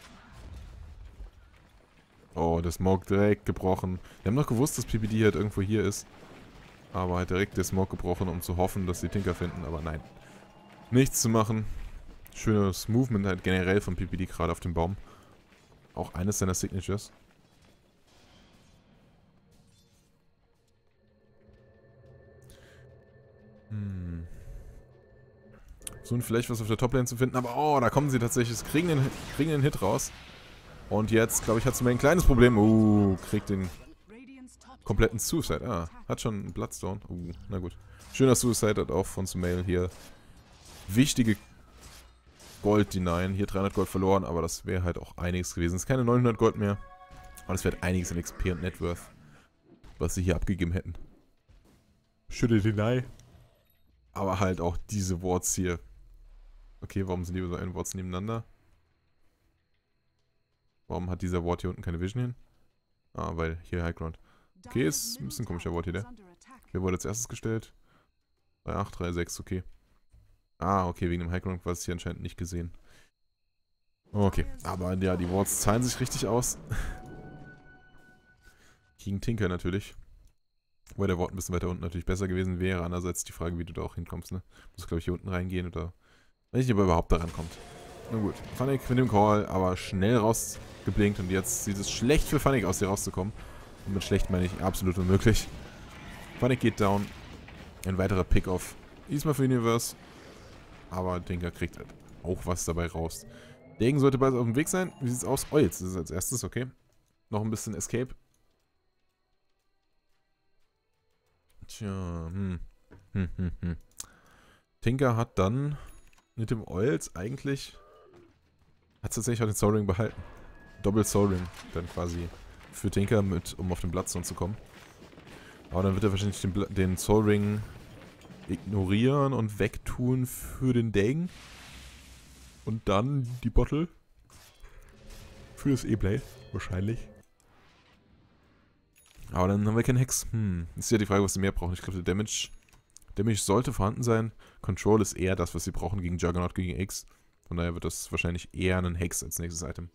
Oh, der Smoke direkt gebrochen. Wir haben noch gewusst, dass P B D halt irgendwo hier ist. Aber halt direkt der Smoke gebrochen, um zu hoffen, dass die Tinker finden, aber nein. Nichts zu machen. Schönes Movement halt generell von P B D gerade auf dem Baum. Auch eines seiner Signatures. Hm. Versuchen vielleicht was auf der Toplane zu finden, aber oh, da kommen sie tatsächlich, kriegen den, kriegen den Hit raus. Und jetzt, glaube ich, hat sie ein kleines Problem. Uh, kriegt den kompletten Suicide. Ah, hat schon einen Bloodstone. Uh, na gut. Schöner Suicide hat auch von Sumail hier wichtige Gold denyen. Hier dreihundert Gold verloren, aber das wäre halt auch einiges gewesen. Es ist keine neunhundert Gold mehr. Aber das wäre einiges an X P und Networth, was sie hier abgegeben hätten. Should deny. Aber halt auch diese Wards hier. Okay, warum sind die so ein Wards nebeneinander? Warum hat dieser Ward hier unten keine Vision hin? Ah, weil hier High Ground. Okay, ist ein bisschen komischer Ward hier, der. Wer wurde als erstes gestellt? drei acht, drei sechs, okay. Ah, okay, wegen dem High Ground war es hier anscheinend nicht gesehen. Okay, aber ja, die Wards zahlen sich richtig aus. Gegen Tinker natürlich. Wobei der Ward ein bisschen weiter unten natürlich besser gewesen wäre. Andererseits die Frage, wie du da auch hinkommst, ne? Muss, glaube ich, hier unten reingehen oder... Weiß nicht, ob er überhaupt da rankommt. Na gut, Funnick mit dem Call, aber schnell rausgeblinkt und jetzt sieht es schlecht für Funnick aus, hier rauszukommen. Und mit schlecht meine ich absolut unmöglich. Funnick geht down. Ein weiterer Pick-Off. Diesmal für Universe. Aber Tinker kriegt halt auch was dabei raus. Degen sollte bald auf dem Weg sein. Wie sieht's aus? Oh, jetzt ist es als erstes, okay. Noch ein bisschen Escape. Tja, hm. Hm, hm, hm. Tinker hat dann mit dem Oils eigentlich... Hat tatsächlich auch den Soul Ring behalten. Doppel Soul Ring dann quasi für Tinker, mit, um auf den Bloodstone zu kommen. Aber dann wird er wahrscheinlich den, den Soul Ring ignorieren und wegtun für den Degen. Und dann die Bottle. Für das E-Blade, wahrscheinlich. Aber dann haben wir keinen Hex. Hm, ist ja die Frage, was sie mehr brauchen. Ich glaube, der Damage, Damage sollte vorhanden sein. Control ist eher das, was sie brauchen gegen Juggernaut, gegen X. Von daher wird das wahrscheinlich eher ein Hex als nächstes Item.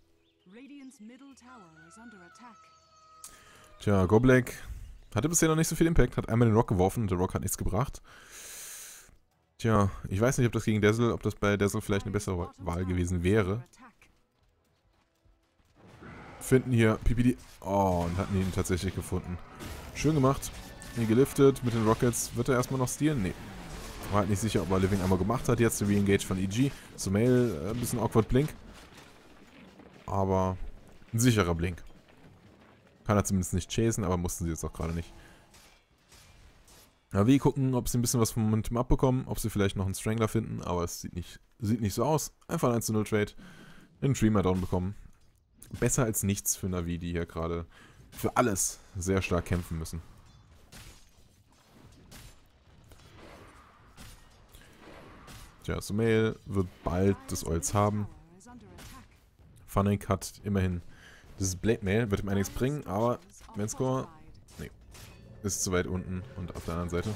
Tja, Goblek hatte bisher noch nicht so viel Impact. Hat einmal den Rock geworfen und der Rock hat nichts gebracht. Tja, ich weiß nicht, ob das gegen Dazzle, ob das bei Dazzle vielleicht eine bessere Wahl gewesen wäre. Finden hier P P D. Oh, und hatten ihn tatsächlich gefunden. Schön gemacht. Hier geliftet mit den Rockets. Wird er erstmal noch stealen? Nee. War halt nicht sicher, ob er Living einmal gemacht hat. Jetzt der Re-Engage von E G. Sumail, äh, ein bisschen awkward Blink. Aber ein sicherer Blink. Kann er zumindest nicht chasen, aber mussten sie jetzt auch gerade nicht. Ja, wir gucken, ob sie ein bisschen was vom Momentum abbekommen, ob sie vielleicht noch einen Strangler finden, aber es sieht nicht, sieht nicht so aus. Einfach ein eins zu null Trade. Den Dreamer down bekommen. Besser als nichts für Na'Vi, die hier gerade für alles sehr stark kämpfen müssen. Tja, Sumail wird bald das Oils haben. Funnick hat immerhin dieses Blade Mail, wird ihm einiges bringen, aber Manscore, nee, ist zu weit unten und auf der anderen Seite.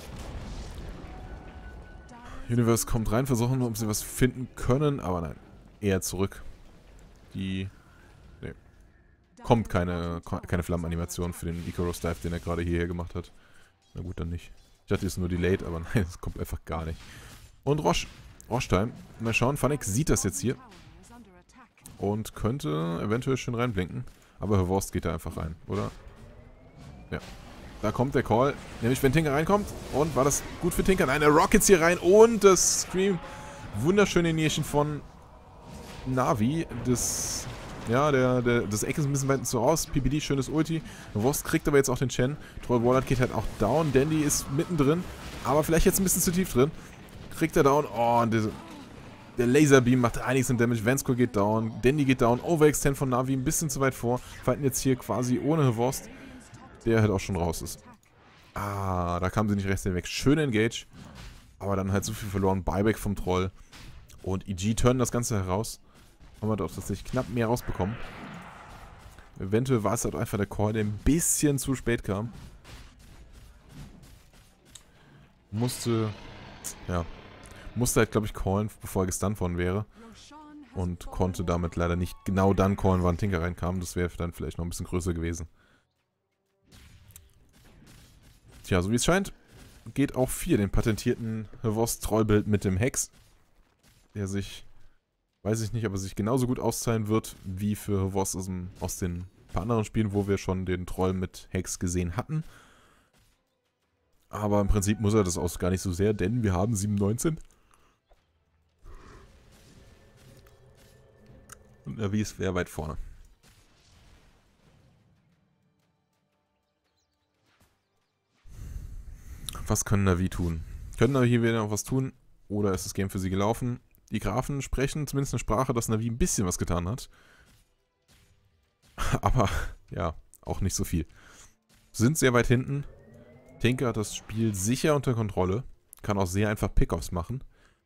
Universe kommt rein, versuchen wir, ob sie was finden können, aber nein, eher zurück. Die, nee, kommt keine, keine Flammenanimation für den Icarus Dive, den er gerade hierher gemacht hat. Na gut, dann nicht. Ich dachte, es ist nur delayed, aber nein, es kommt einfach gar nicht. Und Roche, Roche-Time. Mal schauen, Funnick sieht das jetzt hier. Und könnte eventuell schön reinblinken. Aber Herr Wurst geht da einfach rein, oder? Ja. Da kommt der Call. Nämlich, wenn Tinker reinkommt. Und war das gut für Tinker? Nein, der Rockets hier rein. Und das Scream. Wunderschöne Initiation von Na'Vi. Das, ja, der, der, das Eck ist ein bisschen weit zu raus. P P D, schönes Ulti. Herr Wurst kriegt aber jetzt auch den Chen. Troll Warlord geht halt auch down. Dandy ist mittendrin. Aber vielleicht jetzt ein bisschen zu tief drin. Kriegt er down. Oh, und diese... Der Laserbeam macht einiges an Damage. Vansco geht down. Dandy geht down. Overextend von Na'Vi ein bisschen zu weit vor. Fighten jetzt hier quasi ohne Havost. Der halt auch schon raus ist. Ah, da kam sie nicht rechts hinweg. Schön Engage. Aber dann halt so viel verloren. Buyback vom Troll. Und E G turnen das Ganze heraus. Haben wir doch tatsächlich knapp mehr rausbekommen. Eventuell war es halt einfach der Call, der ein bisschen zu spät kam. Musste... Ja... Musste halt, glaube ich, callen, bevor er gestunt worden wäre. Und konnte damit leider nicht genau dann callen, wann Tinker reinkam. Das wäre dann vielleicht noch ein bisschen größer gewesen. Tja, so wie es scheint, geht auch vier den patentierten Havost-Trollbild mit dem Hex. Der sich, weiß ich nicht, ob er sich genauso gut auszahlen wird, wie für Havost aus, dem, aus den paar anderen Spielen, wo wir schon den Troll mit Hex gesehen hatten. Aber im Prinzip muss er das auch gar nicht so sehr, denn wir haben sieben neunzehn. Und Na'Vi ist sehr weit vorne. Was können Na'Vi tun? Können Na'Vi hier wieder noch was tun? Oder ist das Game für sie gelaufen? Die Graphen sprechen zumindest eine Sprache, dass Na'Vi ein bisschen was getan hat. Aber ja, auch nicht so viel. Sind sehr weit hinten. Tinker hat das Spiel sicher unter Kontrolle. Kann auch sehr einfach Pickoffs machen.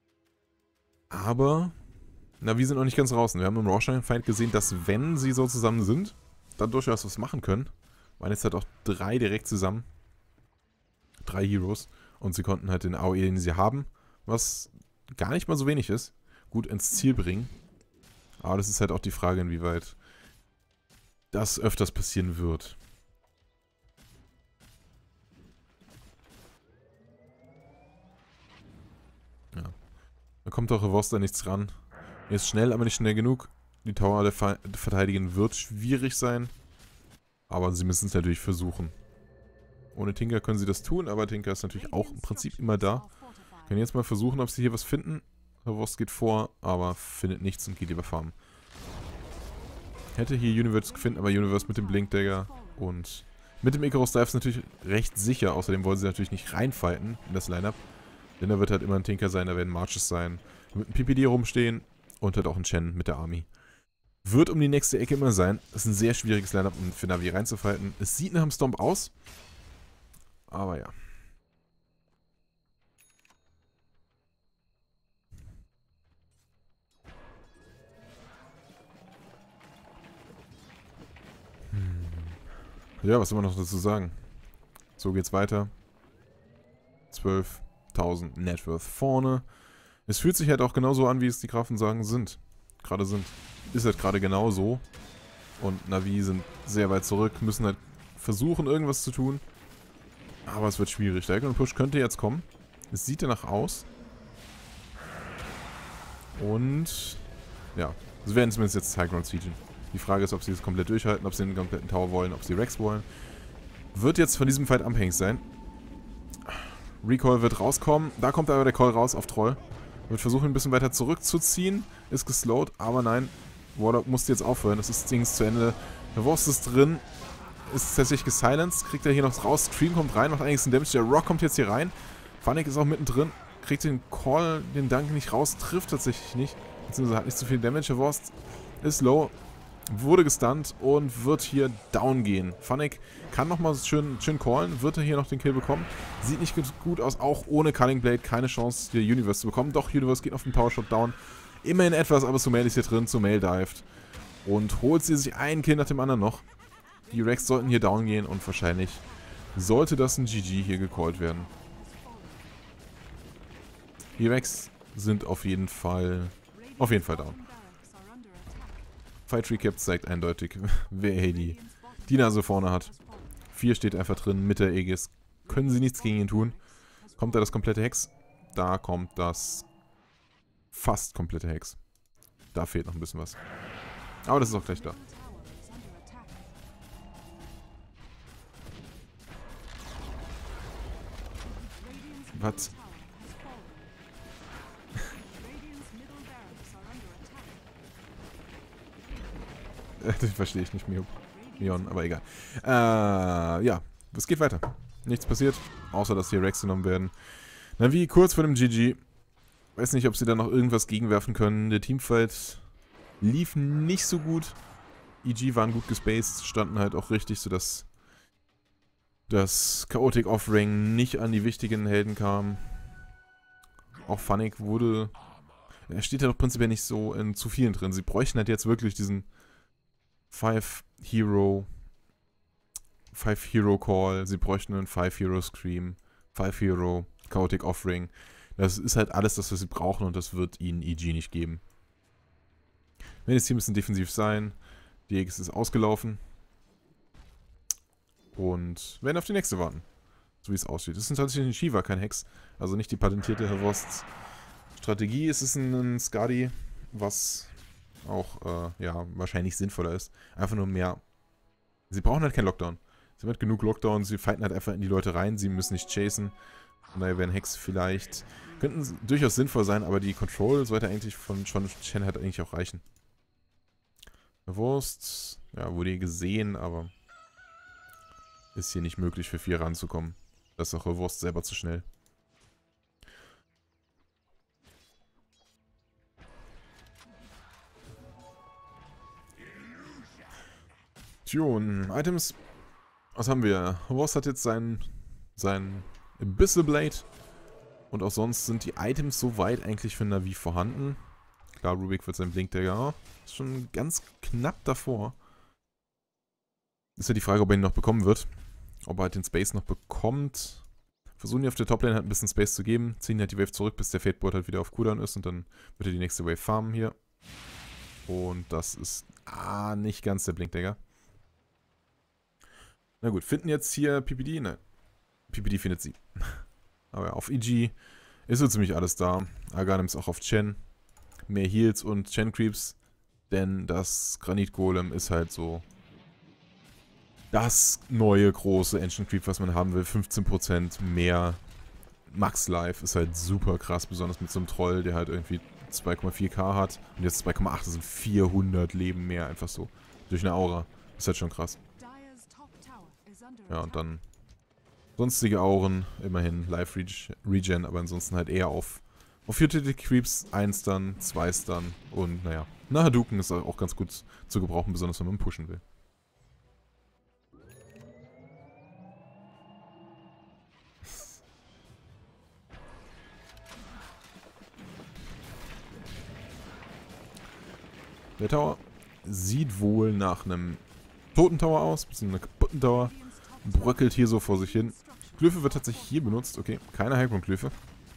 Aber, na, wir sind noch nicht ganz draußen. Wir haben im Rorschach-Fight gesehen, dass wenn sie so zusammen sind, dann durchaus was machen können. Waren jetzt halt auch drei direkt zusammen. Drei Heroes. Und sie konnten halt den A O E, den sie haben, was gar nicht mal so wenig ist, gut ins Ziel bringen. Aber das ist halt auch die Frage, inwieweit das öfters passieren wird. Ja. Da kommt auch Revost da nichts ran. Er ist schnell, aber nicht schnell genug. Die Tower alle verteidigen wird schwierig sein. Aber sie müssen es natürlich versuchen. Ohne Tinker können sie das tun, aber Tinker ist natürlich auch im Prinzip immer da. Können jetzt mal versuchen, ob sie hier was finden. Revost geht vor, aber findet nichts und geht lieber farmen. Hätte hier Universe gefunden, aber Universe mit dem Blinkdagger und mit dem Icarus Dive ist natürlich recht sicher. Außerdem wollen sie natürlich nicht reinfighten in das Lineup. Denn da wird halt immer ein Tinker sein, da werden Marches sein. Da wird ein P P D rumstehen und halt auch ein Chen mit der Army. Wird um die nächste Ecke immer sein. Das ist ein sehr schwieriges Lineup, um für Navi reinzufighten. Es sieht nach einem Stomp aus. Aber ja. Hm. Ja, was soll man noch dazu sagen? So geht's weiter. zwölftausend Networth vorne. Es fühlt sich halt auch genauso an, wie es die Grafen sagen sind. Gerade sind. Ist halt gerade genau so. Und Navi sind sehr weit zurück, müssen halt versuchen, irgendwas zu tun. Aber es wird schwierig. Der Icon Push könnte jetzt kommen. Es sieht danach aus. Und ja, sie werden zumindest jetzt High Ground siegen. Die Frage ist, ob sie das komplett durchhalten, ob sie den kompletten Tower wollen, ob sie Rex wollen. Wird jetzt von diesem Fight abhängig sein. Recall wird rauskommen. Da kommt aber der Call raus auf Troll. Wird versuchen, ein bisschen weiter zurückzuziehen. Ist geslowt, aber nein. Warlock musste jetzt aufhören. Das ist Dings zu Ende. Der Wurst ist drin. Ist tatsächlich gesilenced. Kriegt er hier noch raus. Stream kommt rein, macht einiges einen Damage. Der Rock kommt jetzt hier rein. Funnick ist auch mittendrin. Kriegt den Call, den Dank nicht raus. Trifft tatsächlich nicht. Beziehungsweise hat nicht so viel Damage. Der Wurst ist low. Wurde gestunt und wird hier down gehen. Funnick kann nochmal schön, schön callen. Wird er hier noch den Kill bekommen? Sieht nicht gut aus. Auch ohne Culling Blade keine Chance, hier Universe zu bekommen. Doch, Universe geht auf den Power Shot down. Immerhin etwas, aber Sumail ist hier drin. Sumail dived. Und holt sie sich einen Kill nach dem anderen noch. Die Rex sollten hier down gehen und wahrscheinlich sollte das ein G G hier gecallt werden. Die Rex sind auf jeden Fall, auf jeden Fall down. Fight Recap zeigt eindeutig, wer hier die, die Nase vorne hat. vier steht einfach drin mit der Aegis. Können sie nichts gegen ihn tun. Kommt da das komplette Hex? Da kommt das fast komplette Hex. Da fehlt noch ein bisschen was. Aber das ist auch gleich da. Was? Das verstehe ich nicht, Mion, aber egal. Äh, ja, es geht weiter. Nichts passiert, außer dass hier Rex genommen werden. Navi kurz vor dem G G. Weiß nicht, ob sie da noch irgendwas gegenwerfen können. Der Teamfight lief nicht so gut. E G waren gut gespaced, standen halt auch richtig, sodass das Chaotic Offering nicht an die wichtigen Helden kam. Auch Funnick wurde... Er steht ja doch prinzipiell nicht so in zu vielen drin. Sie bräuchten halt jetzt wirklich diesen five Hero five Hero Call. Sie bräuchten einen five Hero Scream. five Hero Chaotic Offering. Das ist halt alles das, was sie brauchen und das wird ihnen E G nicht geben. Wenn das Team müssen defensiv sein. Die Aegis ist ausgelaufen. Und werden auf die nächste warten. So wie es aussieht. Das ist tatsächlich ein Shiva, kein Hex. Also nicht die patentierte Herr Wursts Strategie. Es ist ein, ein Skadi, was auch äh, ja, wahrscheinlich sinnvoller ist. Einfach nur mehr. Sie brauchen halt keinen Lockdown. Sie haben halt genug Lockdown. Sie fighten halt einfach in die Leute rein. Sie müssen nicht chasen. Von daher wären Hex vielleicht... Könnten durchaus sinnvoll sein, aber die Control sollte eigentlich von John Chen halt eigentlich auch reichen. Wurst, ja, wurde hier gesehen, aber ist hier nicht möglich für vier ranzukommen. Das ist auch Wurst selber zu schnell. Tune, Items. Was haben wir? Ross hat jetzt sein, sein Abyssal Blade. Und auch sonst sind die Items soweit eigentlich für Na'Vi vorhanden. Klar, Rubik wird sein Blinkdagger. Ist schon ganz knapp davor. Ist ja die Frage, ob er ihn noch bekommen wird. Ob er halt den Space noch bekommt. Versuchen die auf der Toplane halt ein bisschen Space zu geben. Ziehen halt die Wave zurück, bis der Fateboard halt wieder auf Cooldown ist. Und dann wird er die nächste Wave farmen hier. Und das ist ah, nicht ganz der Blinkdagger. Na gut, finden jetzt hier P P D? Nein. P P D findet sie. Aber ja, auf E G ist so ziemlich alles da. Aghanim ist auch auf Chen. Mehr Heals und Chen Creeps. Denn das Granit-Golem ist halt so das neue große Ancient Creep, was man haben will. fünfzehn Prozent mehr Max Life ist halt super krass. Besonders mit so einem Troll, der halt irgendwie zwei Komma vier K hat. Und jetzt zwei Komma acht, das sind vierhundert Leben mehr einfach so. Durch eine Aura. Ist halt schon krass. Ja, und dann sonstige Auren, immerhin Life Regen, aber ansonsten halt eher auf, auf Utility Creeps, eins Stun, zwei Stun und naja. Na, Hadouken ist auch ganz gut zu gebrauchen, besonders wenn man pushen will. Der Tower sieht wohl nach einem toten Tower aus, beziehungsweise einer kaputten Tower. Bröckelt hier so vor sich hin. Glyphe wird tatsächlich hier benutzt. Okay, keine Heilgrund-Glyphe.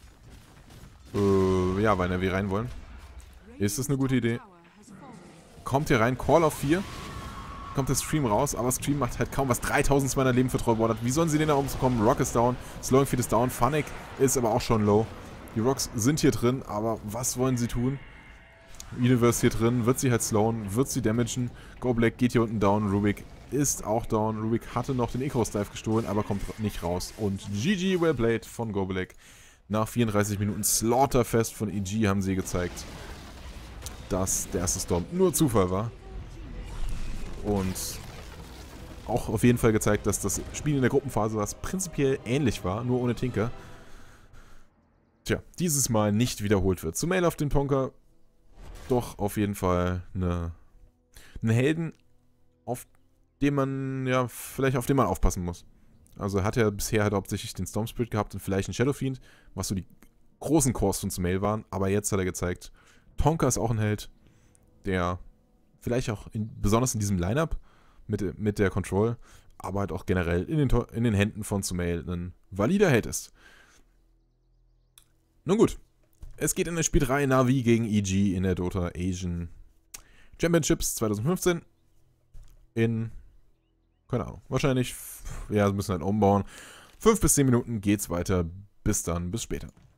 Äh, ja, weil Na'Vi rein wollen. Ist das eine gute Idee? Kommt hier rein, Call auf vier. Kommt der Stream raus, aber Stream macht halt kaum was. dreitausendzweihundert Leben für Trollboard. Wie sollen sie denn da oben kommen? Rock ist down, Slowing Feed ist down, Funnick ist aber auch schon low. Die Rocks sind hier drin, aber was wollen sie tun? Universe hier drin, wird sie halt slowen, wird sie damagen. Gobelek geht hier unten down, Rubik ist auch down. Rubik hatte noch den Icarus-Dive gestohlen, aber kommt nicht raus. Und G G well played von Gobelek. Nach vierunddreißig Minuten Slaughterfest von E G haben sie gezeigt, dass der erste Storm nur Zufall war. Und auch auf jeden Fall gezeigt, dass das Spiel in der Gruppenphase, was prinzipiell ähnlich war, nur ohne Tinker, tja, dieses Mal nicht wiederholt wird. Sumail auf den Tonka, doch auf jeden Fall eine, einen Helden, auf den man, ja, vielleicht auf den man aufpassen muss. Also hat er bisher halt hauptsächlich den Storm Spirit gehabt und vielleicht einen Shadow Fiend, was so die großen Cores von Sumail waren, aber jetzt hat er gezeigt, Tonka ist auch ein Held, der vielleicht auch in, besonders in diesem Lineup mit, mit der Control, aber halt auch generell in den, in den Händen von Sumail ein valider Held ist. Nun gut, es geht in das Spiel drei Na'Vi gegen E G in der Dota Asian Championships zwanzig fünfzehn. In, keine Ahnung, wahrscheinlich, ja, müssen halt umbauen. fünf bis zehn Minuten geht's weiter. Bis dann, bis später.